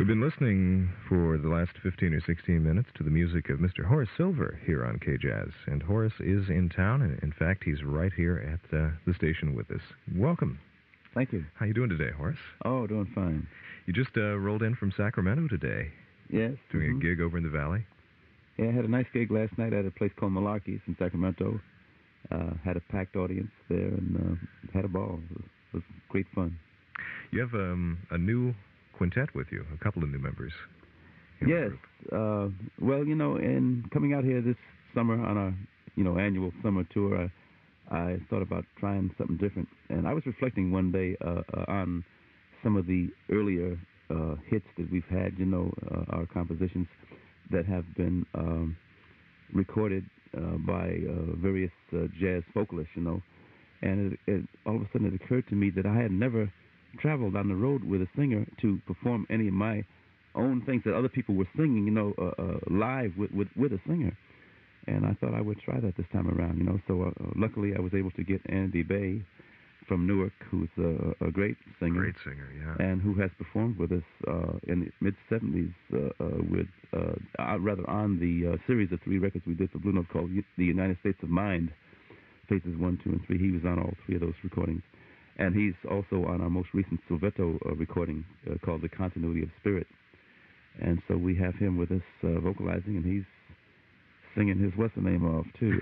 We've been listening for the last 15 or 16 minutes to the music of Mr. Horace Silver here on KJAZ. And Horace is in town, and in fact, he's right here at the station with us. Welcome. Thank you. How you doing today, Horace? Oh, doing fine. You just rolled in from Sacramento today. Yes. Doing a gig over in the Valley? Yeah, I had a nice gig last night at a place called Malarkey's in Sacramento. Had a packed audience there and had a ball. It was great fun. You have a new quintet with you, a couple of new members. Yes. Well, in coming out here this summer on our, annual summer tour, I thought about trying something different. And I was reflecting one day on some of the earlier hits that we've had, our compositions that have been recorded by various jazz vocalists, And all of a sudden it occurred to me that I had never traveled on the road with a singer to perform any of my own things that other people were singing, live with a singer. And I thought I would try that this time around, So luckily I was able to get Andy Bay from Newark, who's a great singer. Great singer, yeah. And who has performed with us in the mid-'70s rather on the series of 3 records we did for Blue Note called The United States of Mind, Phases 1, 2, and 3. He was on all 3 of those recordings. And he's also on our most recent Silvetto recording called The Continuity of Spirit. And so we have him with us vocalizing, and he's singing his what's-the-name off, too.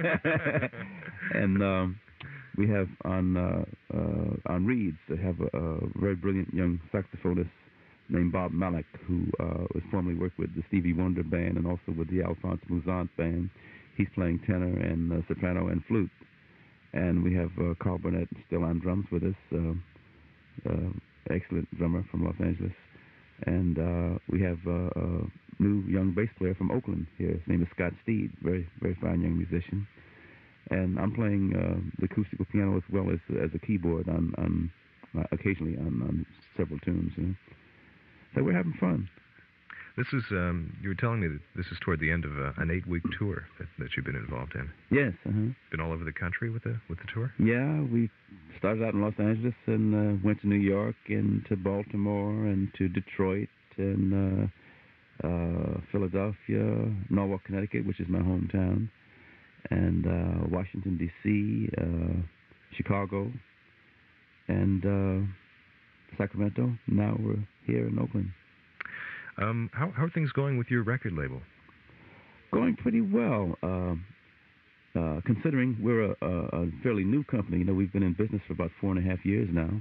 And we have on reeds, they have a very brilliant young saxophonist named Bob Malek, who was formerly worked with the Stevie Wonder Band and also with the Alphonse Mouzant Band. He's playing tenor and soprano and flute. And we have Carl Burnett still on drums with us, excellent drummer from Los Angeles. And we have a new young bass player from Oakland here. His name is Scott Steed, very, very fine young musician. And I'm playing the acoustical piano as well as a keyboard on occasionally on several tunes. So we're having fun. This is, you were telling me that this is toward the end of an 8-week tour that you've been involved in. Yes. Been all over the country with the tour? Yeah, we started out in Los Angeles and went to New York and to Baltimore and to Detroit and Philadelphia, Norwalk, Connecticut, which is my hometown, and Washington, D.C., Chicago, and Sacramento. Now we're here in Oakland. How are things going with your record label? Going pretty well, considering we're a fairly new company. We've been in business for about 4.5 years now,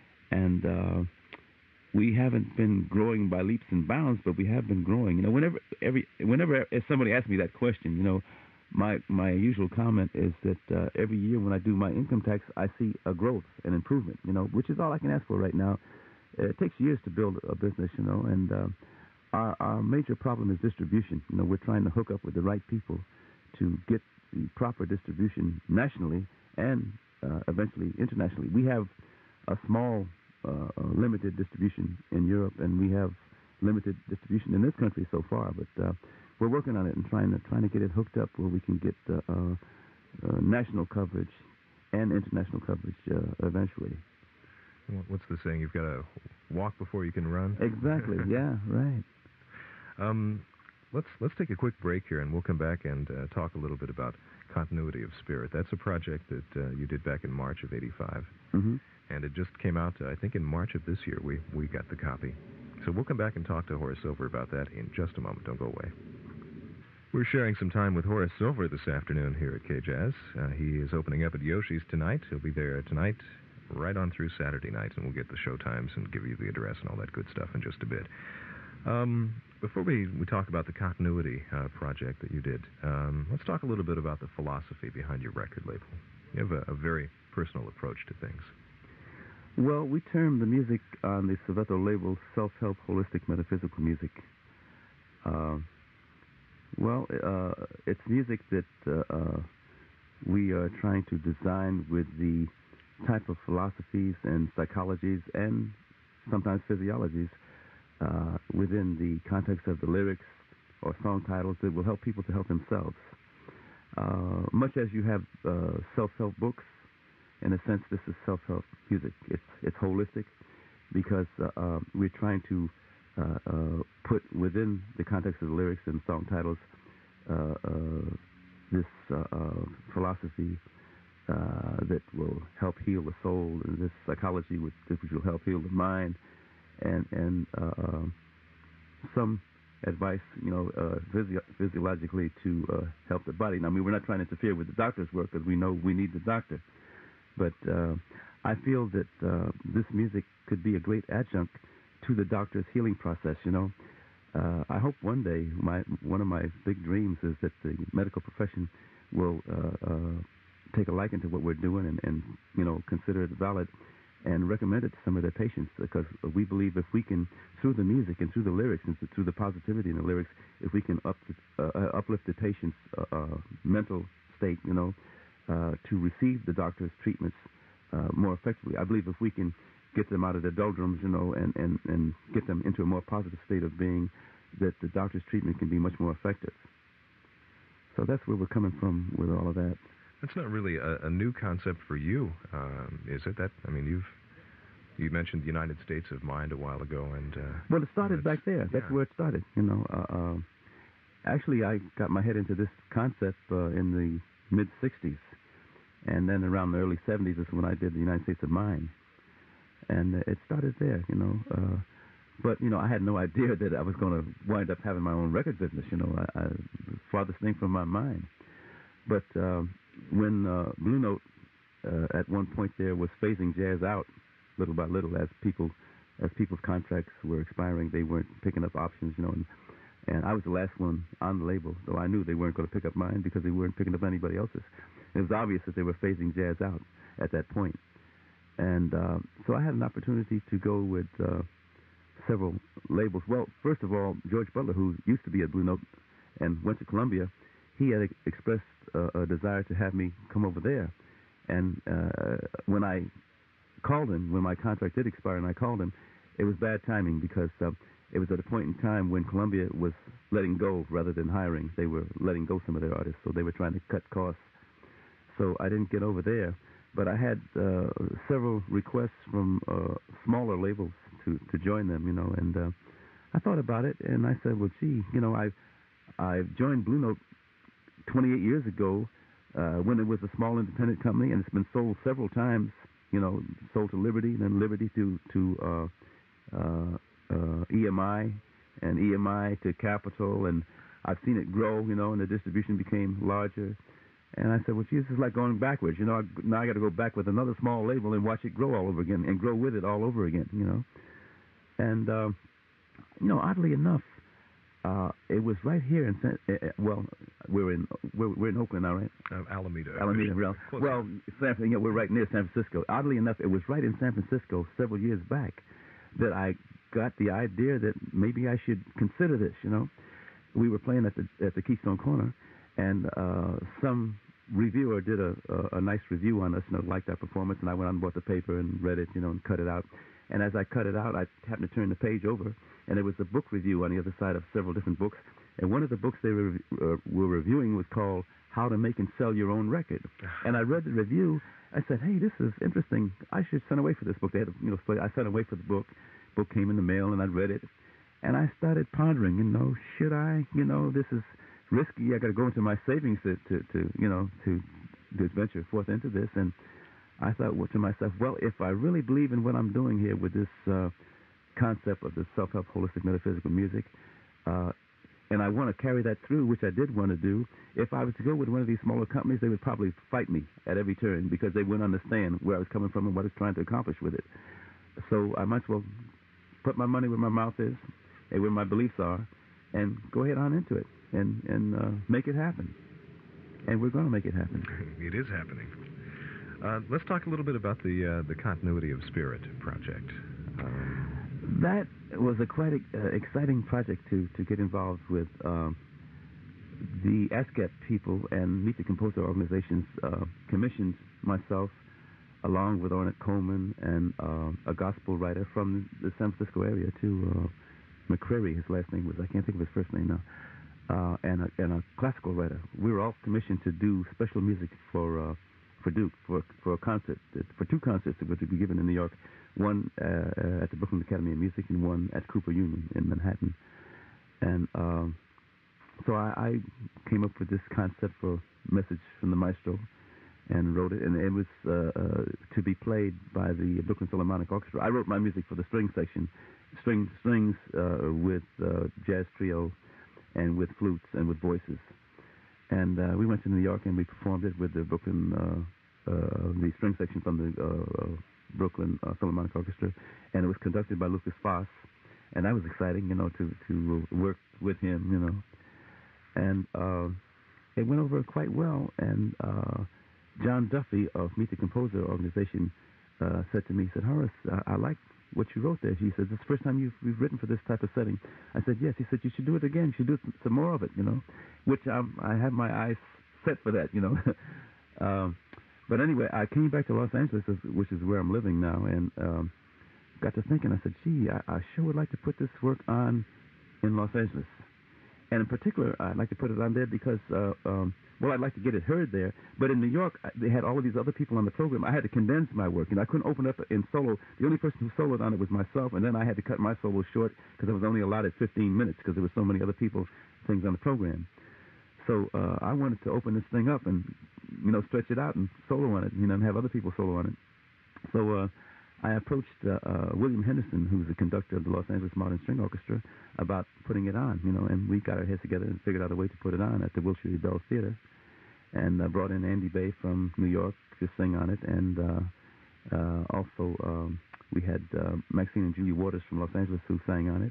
and we haven't been growing by leaps and bounds, but we have been growing. Whenever if somebody asks me that question, my usual comment is that every year when I do my income tax, I see a growth and improvement. Which is all I can ask for right now. It takes years to build a business, and our major problem is distribution. We're trying to hook up with the right people to get the proper distribution nationally and eventually internationally. We have a small, limited distribution in Europe, and we have limited distribution in this country so far. But we're working on it and trying to get it hooked up where we can get national coverage and international coverage eventually. What's the saying? You've got to walk before you can run? Exactly. Yeah, right. Let's take a quick break here, and we'll come back and talk a little bit about Continuity of Spirit. That's a project that you did back in March of '85, and it just came out, I think, in March of this year. We got the copy. So we'll come back and talk to Horace Silver about that in just a moment. Don't go away. We're sharing some time with Horace Silver this afternoon here at KJAZ. He is opening up at Yoshi's tonight. He'll be there tonight, right on through Saturday night, and we'll get the show times and give you the address and all that good stuff in just a bit. Before we talk about the Continuity project that you did, let's talk a little bit about the philosophy behind your record label. You have a very personal approach to things. Well, we term the music on the Silvetto label self-help, holistic, metaphysical music. It's music that we are trying to design with the type of philosophies and psychologies and sometimes physiologies within the context of the lyrics or song titles that will help people to help themselves. Much as you have self-help books, in a sense, this is self-help music. It's holistic because we're trying to put within the context of the lyrics and song titles this philosophy that will help heal the soul, and this psychology which will help heal the mind, and some advice, physiologically to help the body. Now, I mean, we're not trying to interfere with the doctor's work because we know we need the doctor, but I feel that this music could be a great adjunct to the doctor's healing process. I hope one day, one of my big dreams is that the medical profession will take a liking to what we're doing and consider it valid and recommend it to some of their patients, because we believe if we can, through the music and through the lyrics and through the positivity in the lyrics, if we can uplift the patient's mental state, to receive the doctor's treatments more effectively. I believe if we can get them out of their doldrums, and get them into a more positive state of being, that the doctor's treatment can be much more effective. So that's where we're coming from with all of that. That's not really a new concept for you, is it? You mentioned the United States of Mind a while ago, and well, it started back there. That's where it started. Actually, I got my head into this concept in the mid '60s, and then around the early '70s is when I did the United States of Mind, and it started there. But I had no idea that I was going to wind up having my own record business. I farthest thing from my mind. But when Blue Note at one point there was phasing jazz out little by little as people's contracts were expiring, they weren't picking up options, and I was the last one on the label, though I knew they weren't going to pick up mine because they weren't picking up anybody else's. It was obvious that they were phasing jazz out at that point. And so I had an opportunity to go with several labels. Well, first of all, George Butler, who used to be at Blue Note and went to Columbia, he had expressed a desire to have me come over there. And when I called him, when my contract did expire and I called him, it was bad timing because it was at a point in time when Columbia was letting go rather than hiring. They were letting go some of their artists, so they were trying to cut costs. So I didn't get over there. But I had several requests from smaller labels to join them, and I thought about it, and I said, well, gee, I joined Blue Note 28 years ago when it was a small independent company, and it's been sold several times, sold to Liberty, and then Liberty to EMI, and EMI to Capitol, and I've seen it grow, and the distribution became larger. And I said, well, gee, this is like going backwards. Now I got to go back with another small label and watch it grow all over again and grow with it all over again, And, oddly enough, it was right here in we're in Oakland now, right? Alameda. Well, we're right near San Francisco. Oddly enough, it was right in San Francisco several years back that I got the idea that maybe I should consider this. We were playing at the Keystone Corner, and some reviewer did a nice review on us, liked our performance, and I went out and bought the paper and read it, and cut it out. And as I cut it out, I happened to turn the page over, and there was a book review on the other side of several different books. And one of the books they were reviewing was called How to Make and Sell Your Own Record. And I read the review. I said, hey, this is interesting. I should send away for this book. They had, I sent away for the book. Book came in the mail, and I read it. And I started pondering, should I? This is risky. I got to go into my savings to venture forth into this. And I thought to myself, well, if I really believe in what I'm doing here with this concept of the self-help holistic metaphysical music, and I want to carry that through, which I did want to do, if I was to go with one of these smaller companies, they would probably fight me at every turn because they wouldn't understand where I was coming from and what I was trying to accomplish with it. So I might as well put my money where my mouth is and where my beliefs are and go ahead on into it and make it happen. And we're going to make it happen. It is happening. Let's talk a little bit about the Continuity of Spirit project. That was a quite exciting project to get involved with. The ASCAP people and Meet the Composer organizations commissioned myself, along with Ornette Coleman and a gospel writer from the San Francisco area, too. McCreary, his last name was, I can't think of his first name now, and a classical writer. We were all commissioned to do special music for for Duke for a concert, for 2 concerts that were to be given in New York, one at the Brooklyn Academy of Music and one at Cooper Union in Manhattan. And so I came up with this concept for a message from the maestro and wrote it, and it was to be played by the Brooklyn Philharmonic Orchestra. I wrote my music for the string section, strings with jazz trio and with flutes and with voices. And we went to New York and we performed it with the Brooklyn, the string section from the Brooklyn Philharmonic Orchestra, and it was conducted by Lucas Foss, and that was exciting, to work with him, and it went over quite well. And John Duffy of Meet the Composer organization said to me, he said, "Horace, I like what you wrote there." He said, "This is the first time you've written for this type of setting." I said, "Yes." He said, "You should do it again. You should do some more of it," which I have my eyes set for that, But anyway, I came back to Los Angeles, which is where I'm living now, and got to thinking. I said, "Gee, I sure would like to put this work on in Los Angeles. And in particular, I'd like to put it on there because, I'd like to get it heard there. But in New York, they had all of these other people on the program. I had to condense my work. I couldn't open up in solo. The only person who soloed on it was myself, and then I had to cut my solo short because I was only allotted 15 minutes because there were so many other things on the program. So I wanted to open this thing up and, stretch it out and solo on it, and have other people solo on it. So I approached William Henderson, who's the conductor of the Los Angeles Modern String Orchestra, about putting it on, and we got our heads together and figured out a way to put it on at the Wilshire Bell Theater, and brought in Andy Bay from New York to sing on it, and also we had Maxine and Julie Waters from Los Angeles who sang on it,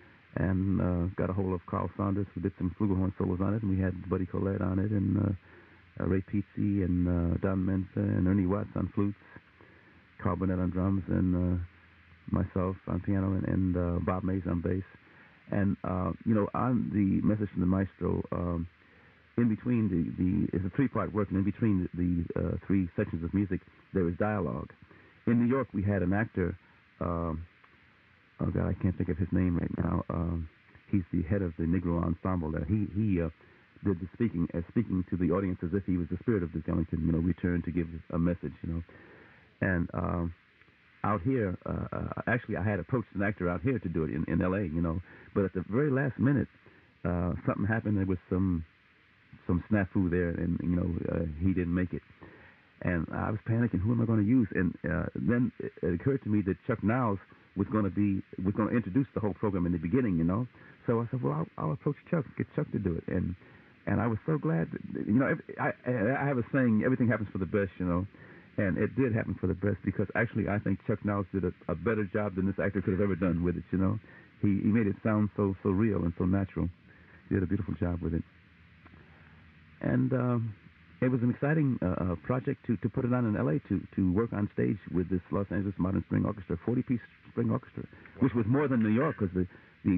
and got a hold of Carl Saunders, who did some flugelhorn solos on it, and we had Buddy Collette on it, and Ray Pizzi, and Don Mensa, and Ernie Watts on flutes, Carl Burnett on drums, and myself on piano, and Bob Mays on bass. And, on the message from the maestro, in between it's a 3-part work, and in between the 3 sections of music, there is dialogue. In New York, we had an actor, oh God, I can't think of his name right now. He's the head of the Negro Ensemble there. He did the speaking to the audience as if he was the spirit of Duke Ellington, returned to give a message, And out here, actually, I had approached an actor out here to do it in L.A., but at the very last minute, something happened. There was some snafu there, and, he didn't make it. And I was panicking, who am I going to use? And then it occurred to me that Chuck Niles was going to introduce the whole program in the beginning, So I said, well, I'll approach Chuck, get Chuck to do it. And I was so glad that, I have a saying, everything happens for the best, And it did happen for the best because actually I think Chuck Niles did a better job than this actor could have ever done with it, He made it sound so real and so natural. He did a beautiful job with it. And it was an exciting project to put it on in L.A., to work on stage with this Los Angeles Modern String Orchestra, 40-piece string orchestra, which was more than New York because the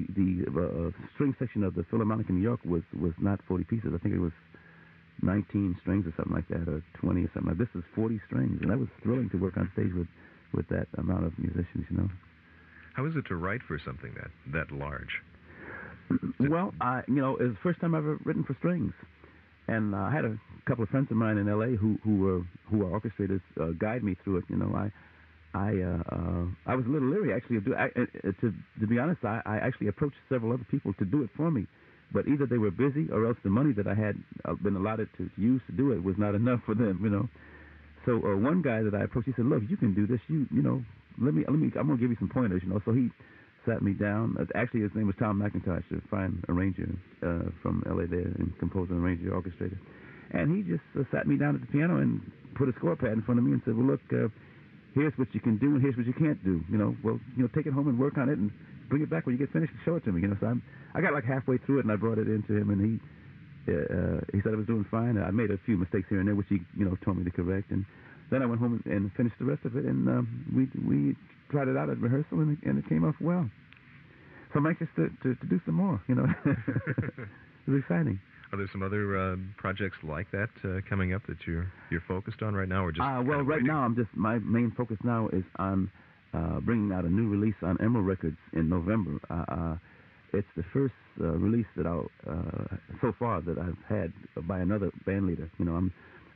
string section of the Philharmonic in New York was not 40 pieces. I think it was 19 strings or something like that, or 20 or something like that. This is 40 strings, and that was thrilling to work on stage with that amount of musicians, How is it to write for something that large? Well, it was the first time I've ever written for strings, and I had a couple of friends of mine in L.A. who were orchestrators guide me through it. I was a little leery actually of to be honest. I actually approached several other people to do it for me. But either they were busy or else the money that I had been allotted to use to do it was not enough for them, So one guy that I approached, he said, "Look, you can do this. I'm going to give you some pointers, So he sat me down. Actually, his name was Tom McIntosh, a fine arranger from L.A. there, and composer, arranger, orchestrator. And he just sat me down at the piano and put a score pad in front of me and said, "Well, look, here's what you can do and here's what you can't do. Take it home and work on it and bring it back when you get finished and show it to me." So I got like halfway through it and I brought it in to him, and he said I was doing fine. I made a few mistakes here and there, which he told me to correct, and then I went home and finished the rest of it, and we tried it out at rehearsal, and it came off well. So I'm anxious to do some more. It was exciting. Are there some other projects like that coming up that you're focused on right now, or just? Well, right now my main focus now is on bringing out a new release on Emerald Records in November. It's the first release that so far that I've had by another band leader.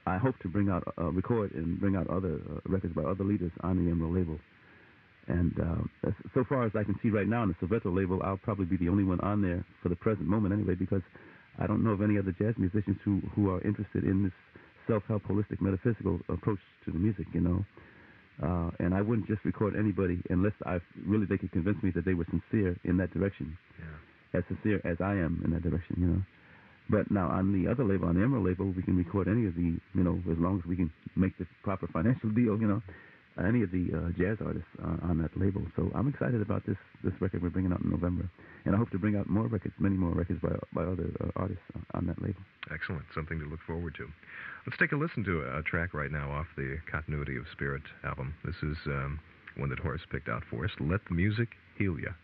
I hope to bring out, record and bring out other records by other leaders on the Emerald label. And so far as I can see right now on the Silvetto label, I'll probably be the only one on there for the present moment anyway, because I don't know of any other jazz musicians who are interested in this self-help, holistic, metaphysical approach to the music, you know. And I wouldn't just record anybody unless they could convince me that they were sincere in that direction, as sincere as I am in that direction, you know. But now on the other label, on the Emerald label, we can record any of the, you know, as long as we can make the proper financial deal, you know, any of the jazz artists on that label. So I'm excited about this record we're bringing out in November. And I hope to bring out more records, many more records by other artists on that label. Excellent. Something to look forward to. Let's take a listen to a track right now off the Continuity of Spirit album. This is one that Horace picked out for us. Let the Music Heal Ya.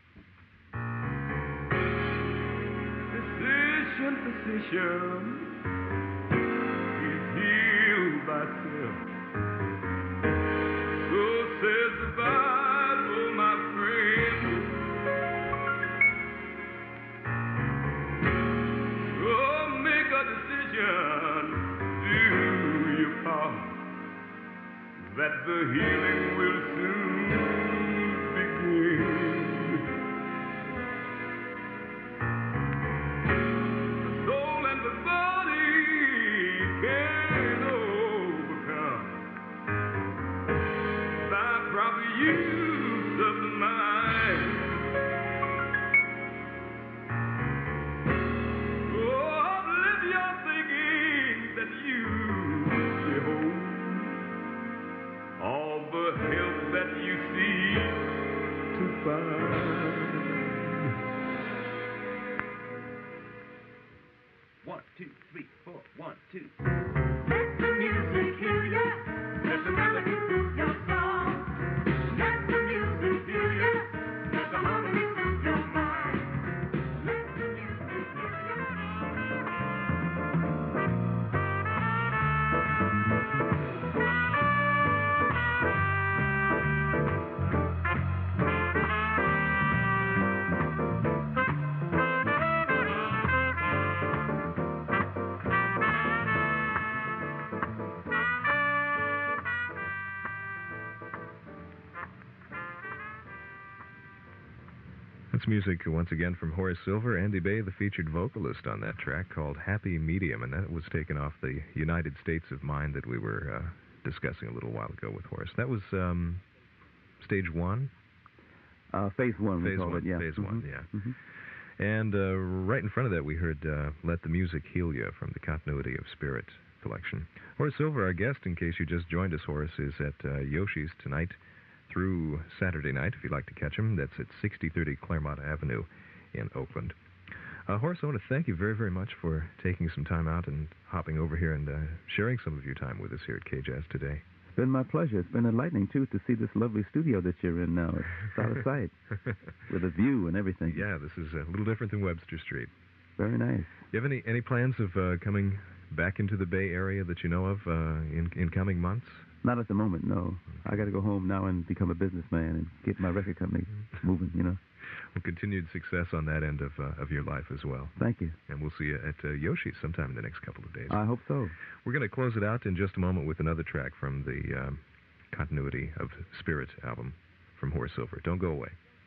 Physician, he's healed thyself. So says the Bible, my friend. So make a decision, do your part, that the healing will soon begin. Use of the mind. Oh, let your thinking that you behold all the help that you seek to find. 1, 2, 3, 4. 1, 2. Let the music heal ya. Let the melody soothe your soul. That's music, once again, from Horace Silver. Andy Bay, the featured vocalist on that track, called Happy Medium, and that was taken off the United States of Mind that we were discussing a little while ago with Horace. That was stage 1? Phase 1, we call it, yeah. Phase 1, yeah. Mm-hmm. And right in front of that, we heard Let the Music Heal Ya from the Continuity of Spirit collection. Horace Silver, our guest, in case you just joined us, Horace, is at Yoshi's tonight through Saturday night, if you'd like to catch him. That's at 6030 Claremont Avenue in Oakland. Horace, I want to thank you very, very much for taking some time out and hopping over here and sharing some of your time with us here at KJAZ today. It's been my pleasure. It's been enlightening, too, to see this lovely studio that you're in now. It's out of sight, with a view and everything. Yeah, this is a little different than Webster Street. Very nice. Do you have any plans of coming back into the Bay Area that you know of in coming months? Not at the moment, no. I got to go home now and become a businessman and get my record company moving, you know. Well, continued success on that end of your life as well. Thank you. And we'll see you at Yoshi's sometime in the next couple of days. I hope so. We're going to close it out in just a moment with another track from the Continuity of Spirit album from Horace Silver. Don't go away.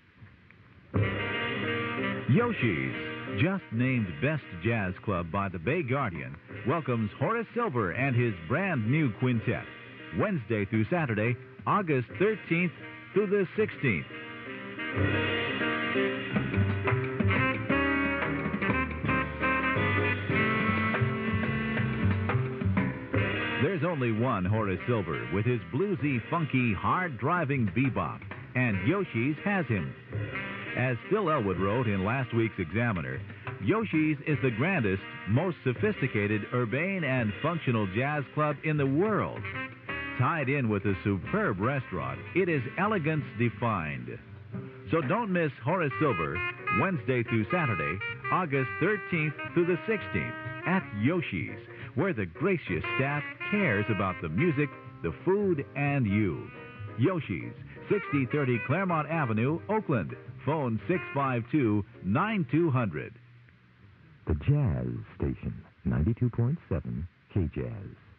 Yoshi's, just named Best Jazz Club by the Bay Guardian, welcomes Horace Silver and his brand new quintet. Wednesday through Saturday, August 13th through the 16th. There's only one Horace Silver with his bluesy, funky, hard-driving bebop, and Yoshi's has him. As Phil Elwood wrote in last week's Examiner, Yoshi's is the grandest, most sophisticated, urbane, and functional jazz club in the world. Tied in with a superb restaurant, it is elegance defined. So don't miss Horace Silver, Wednesday through Saturday, August 13th through the 16th, at Yoshi's, where the gracious staff cares about the music, the food, and you. Yoshi's, 6030 Claremont Avenue, Oakland. Phone 652-9200. The Jazz Station, 92.7 KJAZ.